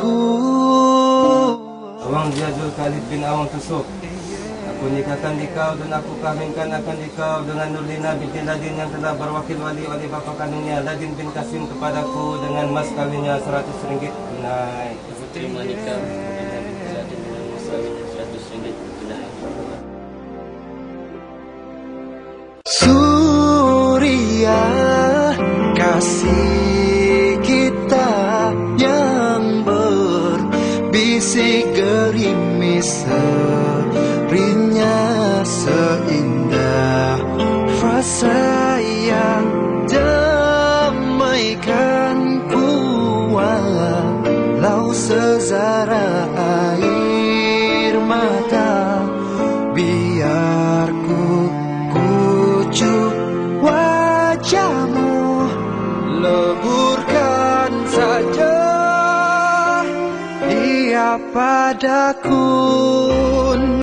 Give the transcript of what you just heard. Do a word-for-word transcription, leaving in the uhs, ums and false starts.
aku. Awang Jazul Khalid bin Awang Tusuk. Aku nikahkan dikau dan aku kahwinkan akan dikau dengan Nurlina binti Ladin yang telah berwakil wali oleh bapa kandungnya Ladin bin Kasim kepadaku dengan mas kawinnya seratus ringgit tunai. Aku terima nikah Nurlina binti Ladin dengan mas kawinnya seratus ringgit tunai. Surya kasih kita yang berbisik gerimis serinya seindah frasa yang damaikanku walau sezara air mata biar ku pucuk wajahmu leburkan saja ia padaku.